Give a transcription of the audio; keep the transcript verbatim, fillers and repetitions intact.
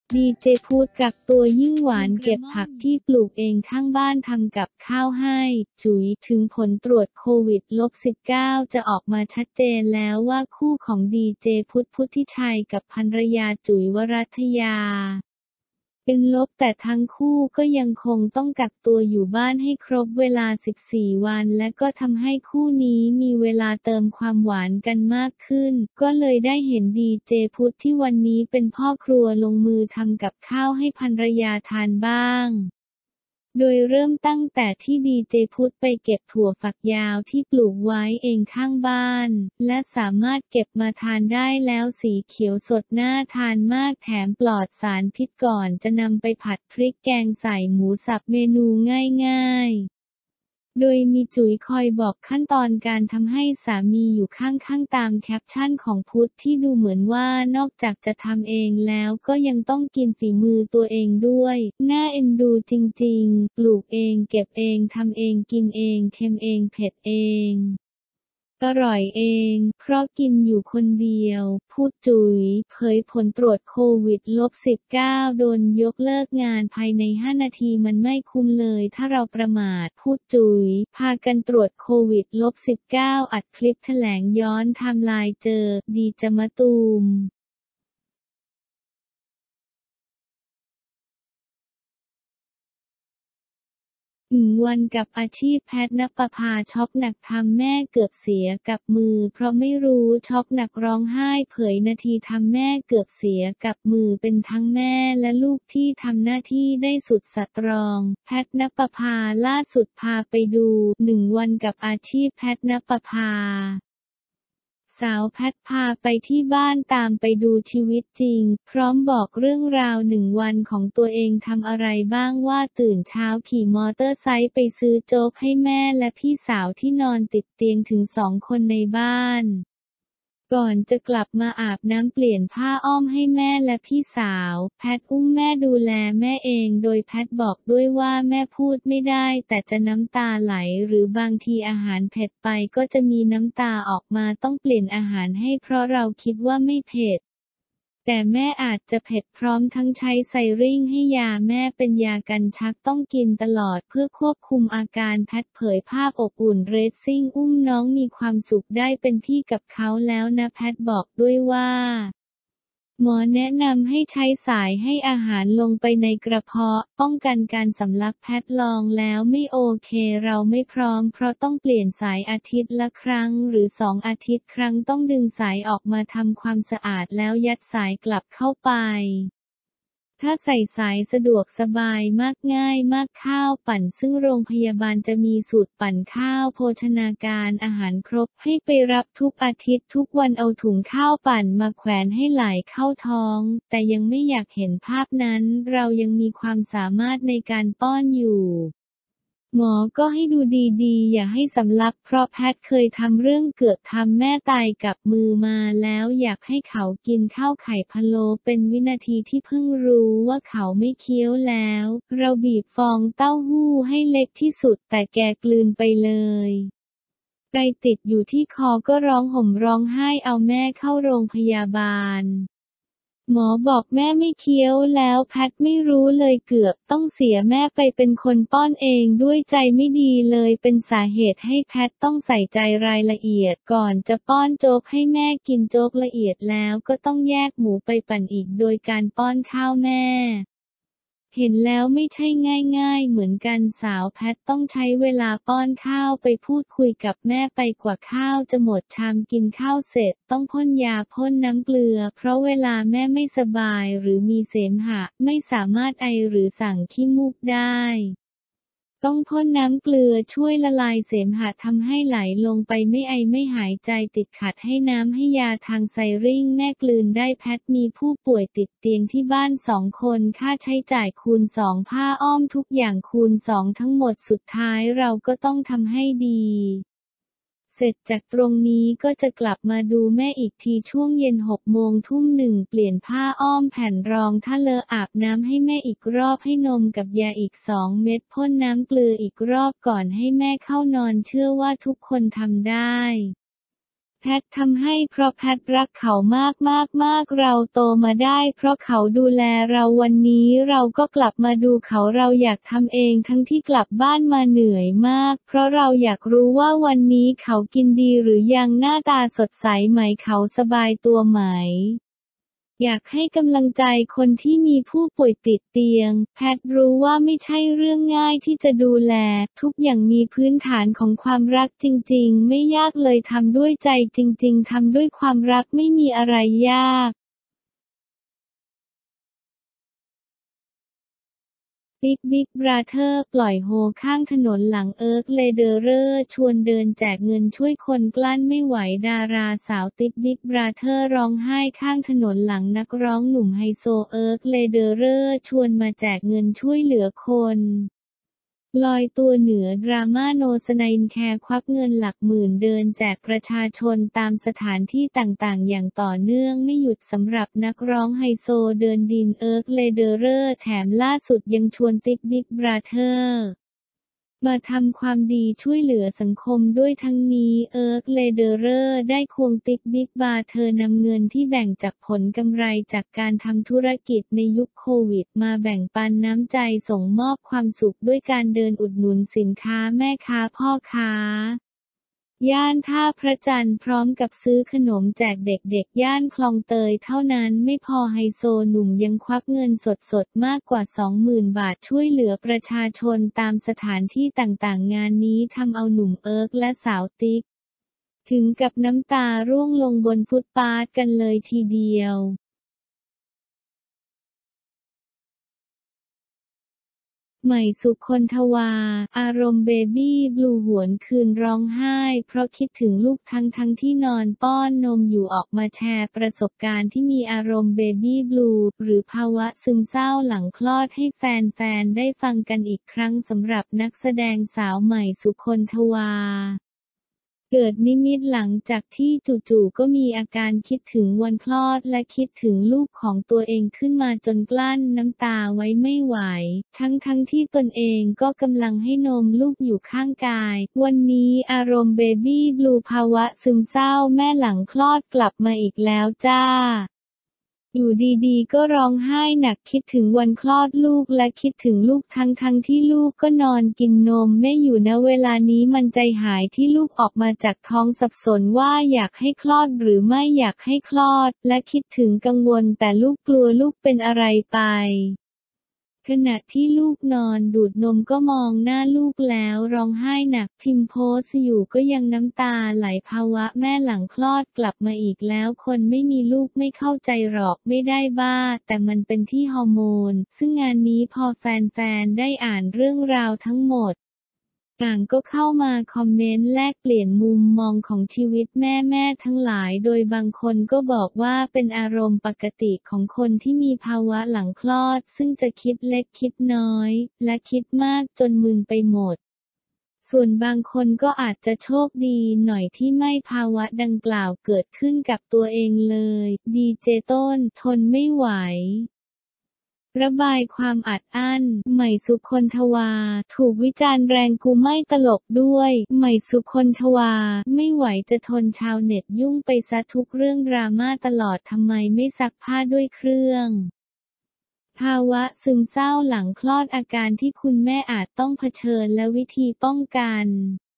ดีเจพุทธกักตัวยิ่งหวานเก็บผักที่ปลูกเองข้างบ้านทำกับข้าวให้จุ๋ยถึงผลตรวจโควิด สิบเก้า จะออกมาชัดเจนแล้วว่าคู่ของดีเจพุทธ พุทธิชัยกับภรรยาจุ๋ยวรัตยาเป็นลบแต่ทั้งคู่ก็ยังคงต้องกักตัวอยู่บ้านให้ครบเวลา สิบสี่ วันและก็ทำให้คู่นี้มีเวลาเติมความหวานกันมากขึ้นก็เลยได้เห็นดีเจพุทธที่วันนี้เป็นพ่อครัวลงมือทำกับข้าวให้ภรรยาทานบ้างโดยเริ่มตั้งแต่ที่ดีเจพุทธไปเก็บถั่วฝักยาวที่ปลูกไว้เองข้างบ้านและสามารถเก็บมาทานได้แล้วสีเขียวสดน่าทานมากแถมปลอดสารพิษก่อนจะนำไปผัดพริกแกงใส่หมูสับเมนูง่ายๆโดยมีจุ๋ยคอยบอกขั้นตอนการทำให้สามีอยู่ข้างๆตามแคปชั่นของพุทธที่ดูเหมือนว่านอกจากจะทำเองแล้วก็ยังต้องกินฝีมือตัวเองด้วยน่าเอ็นดูจริงๆปลูกเองเก็บเองทำเองกินเองเค็มเองเผ็ดเองอร่อยเองเพราะกินอยู่คนเดียวพูดจุ๋ยเผยผลตรวจโควิด สิบเก้า โดนยกเลิกงานภายในห้านาทีมันไม่คุ้มเลยถ้าเราประมาทพูดจุ๋ยพากันตรวจโควิด สิบเก้า อัดคลิปแถลงย้อนไทม์ไลน์เจอดีเจมะตูมหนึ่งวันกับอาชีพแพทย์ณปภาช็อกหนักทำแม่เกือบเสียกับมือเพราะไม่รู้ช็อกหนักร้องไห้เผยนาทีทำแม่เกือบเสียกับมือเป็นทั้งแม่และลูกที่ทำหน้าที่ได้สุดสตรองแพทย์ณปภาล่าสุดพาไปดูหนึ่งวันกับอาชีพแพทย์ณปภาสาวแพทพาไปที่บ้านตามไปดูชีวิตจริงพร้อมบอกเรื่องราวหนึ่งวันของตัวเองทำอะไรบ้างว่าตื่นเช้าขี่มอเตอร์ไซค์ไปซื้อโจ๊กให้แม่และพี่สาวที่นอนติดเตียงถึงสองคนในบ้านก่อนจะกลับมาอาบน้ำเปลี่ยนผ้าอ้อมให้แม่และพี่สาวแพทอุ้มแม่ดูแลแม่เองโดยแพทบอกด้วยว่าแม่พูดไม่ได้แต่จะน้ำตาไหลหรือบางทีอาหารเผ็ดไปก็จะมีน้ำตาออกมาต้องเปลี่ยนอาหารให้เพราะเราคิดว่าไม่เผ็ดแต่แม่อาจจะเผ็ดพร้อมทั้งใช้ไซริ่งให้ยาแม่เป็นยากันชักต้องกินตลอดเพื่อควบคุมอาการแพทเผยภาพอบอุ่นเรซซิ่งอุ้มน้องมีความสุขได้เป็นพี่กับเขาแล้วนะแพทบอกด้วยว่าหมอแนะนำให้ใช้สายให้อาหารลงไปในกระเพาะป้องกันการสำลักแพทลองแล้วไม่โอเคเราไม่พร้อมเพราะต้องเปลี่ยนสายอาทิตย์ละครั้งหรือสองอาทิตย์ครั้งต้องดึงสายออกมาทำความสะอาดแล้วยัดสายกลับเข้าไปถ้าใส่สายสะดวกสบายมากง่ายมากข้าวปั่นซึ่งโรงพยาบาลจะมีสูตรปั่นข้าวโภชนาการอาหารครบให้ไปรับทุกอาทิตย์ทุกวันเอาถุงข้าวปั่นมาแขวนให้ไหลเข้าท้องแต่ยังไม่อยากเห็นภาพนั้นเรายังมีความสามารถในการป้อนอยู่หมอก็ให้ดูดีๆอย่าให้สำลักเพราะแพทย์เคยทำเรื่องเกือบทำแม่ตายกับมือมาแล้วอยากให้เขากินข้าวไข่พะโล้เป็นวินาทีที่เพิ่งรู้ว่าเขาไม่เคี้ยวแล้วเราบีบฟองเต้าหู้ให้เล็กที่สุดแต่แกกลืนไปเลยไกติดอยู่ที่คอก็ร้องห่มร้องไห้เอาแม่เข้าโรงพยาบาลหมอบอกแม่ไม่เคี้ยวแล้วแพทไม่รู้เลยเกือบต้องเสียแม่ไปเป็นคนป้อนเองด้วยใจไม่ดีเลยเป็นสาเหตุให้แพทต้องใส่ใจรายละเอียดก่อนจะป้อนโจ๊กให้แม่กินโจ๊กละเอียดแล้วก็ต้องแยกหมูไปปั่นอีกโดยการป้อนข้าวแม่เห็นแล้วไม่ใช่ง่ายๆเหมือนกันสาวแพทต้องใช้เวลาป้อนข้าวไปพูดคุยกับแม่ไปกว่าข้าวจะหมดชามกินข้าวเสร็จต้องพ่นยาพ่นน้ำเกลือเพราะเวลาแม่ไม่สบายหรือมีเสมหะไม่สามารถไอหรือสั่งขี้มูกได้ต้องพ่นน้ำเกลือช่วยละลายเสมหะทำให้ไหลลงไปไม่ไอไม่หายใจติดขัดให้น้ำให้ยาทางไซริ่งแม่กลืนได้แพทมีผู้ป่วยติดเตียงที่บ้านสองคนค่าใช้จ่ายคูณสองผ้าอ้อมทุกอย่างคูณสองทั้งหมดสุดท้ายเราก็ต้องทำให้ดีเสร็จจากตรงนี้ก็จะกลับมาดูแม่อีกทีช่วงเย็นหกโมงทุ่มหนึ่งเปลี่ยนผ้าอ้อมแผ่นรองถ้าเลอะอาบน้ำให้แม่อีกรอบให้นมกับยาอีกสองเม็ดพ่นน้ำเกลืออีกรอบก่อนให้แม่เข้านอนเชื่อว่าทุกคนทำได้แพททำให้เพราะแพทรักเขามากมากมากเราโตมาได้เพราะเขาดูแลเราวันนี้เราก็กลับมาดูเขาเราอยากทำเองทั้งที่กลับบ้านมาเหนื่อยมากเพราะเราอยากรู้ว่าวันนี้เขากินดีหรือยังหน้าตาสดใสไหมเขาสบายตัวไหมอยากให้กำลังใจคนที่มีผู้ป่วยติดเตียงแพทย์รู้ว่าไม่ใช่เรื่องง่ายที่จะดูแลทุกอย่างมีพื้นฐานของความรักจริงๆไม่ยากเลยทำด้วยใจจริงๆทำด้วยความรักไม่มีอะไรยากบิ๊กบิ๊กบราเธอร์ปล่อยโฮข้างถนนหลังเอิร์กเลเดอเรอร์ชวนเดินแจกเงินช่วยคนกลั้นไม่ไหวดาราสาวติ๊กบิ๊กบราเธอร์ร้องไห้ข้างถนนหลังนักร้องหนุ่มไฮโซเอิร์กเลเดอเรอร์ชวนมาแจกเงินช่วยเหลือคนลอยตัวเหนือดราม่าโนสไนน์แคร์ควักเงินหลักหมื่นเดินแจกประชาชนตามสถานที่ต่างๆอย่างต่อเนื่องไม่หยุดสำหรับนักร้องไฮโซเดินดินเอิร์กเลเดอเรอร์แถมล่าสุดยังชวนติ๊กบิ๊กบราเธอร์มาทำความดีช่วยเหลือสังคมด้วยทั้งนี้เอิร์กเลเดอเรอร์ได้ควงติ๊กบิ๊กบราเธอร์นำเงินที่แบ่งจากผลกำไรจากการทำธุรกิจในยุคโควิดมาแบ่งปันน้ำใจส่งมอบความสุขด้วยการเดินอุดหนุนสินค้าแม่ค้าพ่อค้าย่านท่าพระจันทร์พร้อมกับซื้อขนมแจกเด็กๆย่านคลองเตยเท่านั้นไม่พอไฮโซหนุ่มยังควักเงินสดๆมากกว่า สองหมื่น บาทช่วยเหลือประชาชนตามสถานที่ต่างๆงานนี้ทำเอาหนุ่มเอิร์กและสาวติ๊กถึงกับน้ำตาร่วงลงบนฟุตบาทกันเลยทีเดียวใหม่สุคนทวา อารมณ์เบบี้บลูหวนคืนร้องไห้เพราะคิดถึงลูกทั้งทั้งที่นอนป้อนนมอยู่ออกมาแชร์ประสบการณ์ที่มีอารมณ์เบบี้บลูหรือภาวะซึมเศร้าหลังคลอดให้แฟนๆได้ฟังกันอีกครั้งสำหรับนักแสดงสาวใหม่สุคนทวาเกิดนิมิตหลังจากที่จู่ๆก็มีอาการคิดถึงวันคลอดและคิดถึงลูกของตัวเองขึ้นมาจนกลั้นน้ำตาไว้ไม่ไหวทั้งๆที่ตนเองก็กำลังให้นมลูกอยู่ข้างกายวันนี้อารมณ์เบบี้บลูภาวะซึมเศร้าแม่หลังคลอดกลับมาอีกแล้วจ้าอยู่ดีๆก็ร้องไห้หนักคิดถึงวันคลอดลูกและคิดถึงลูกทั้งๆที่ลูกก็นอนกินนมแม่อยู่ณเวลานี้มันใจหายที่ลูกออกมาจากท้องสับสนว่าอยากให้คลอดหรือไม่อยากให้คลอดและคิดถึงกังวลแต่ลูกกลัวลูกเป็นอะไรไปขณะที่ลูกนอนดูดนมก็มองหน้าลูกแล้วร้องไห้หนักพิมพ์โพสต์อยู่ก็ยังน้ำตาไหลภาวะแม่หลังคลอดกลับมาอีกแล้วคนไม่มีลูกไม่เข้าใจหรอกไม่ได้บ้าแต่มันเป็นที่ฮอร์โมนซึ่งงานนี้พอแฟนๆได้อ่านเรื่องราวทั้งหมดต่างก็เข้ามาคอมเมนต์แลกเปลี่ยนมุมมองของชีวิตแม่ๆทั้งหลายโดยบางคนก็บอกว่าเป็นอารมณ์ปกติของคนที่มีภาวะหลังคลอดซึ่งจะคิดเล็กคิดน้อยและคิดมากจนมึนไปหมดส่วนบางคนก็อาจจะโชคดีหน่อยที่ไม่ภาวะดังกล่าวเกิดขึ้นกับตัวเองเลยดีเจต้นทนไม่ไหวระบายความอัดอั้นใหม่สุคนทวาถูกวิจารณ์แรงกูไม่ตลกด้วยใหม่สุคนทวาไม่ไหวจะทนชาวเน็ตยุ่งไปซะทุกเรื่องดราม่าตลอดทำไมไม่ซักผ้าด้วยเครื่องภาวะซึมเศร้าหลังคลอดอาการที่คุณแม่อาจต้องเผชิญและวิธีป้องกัน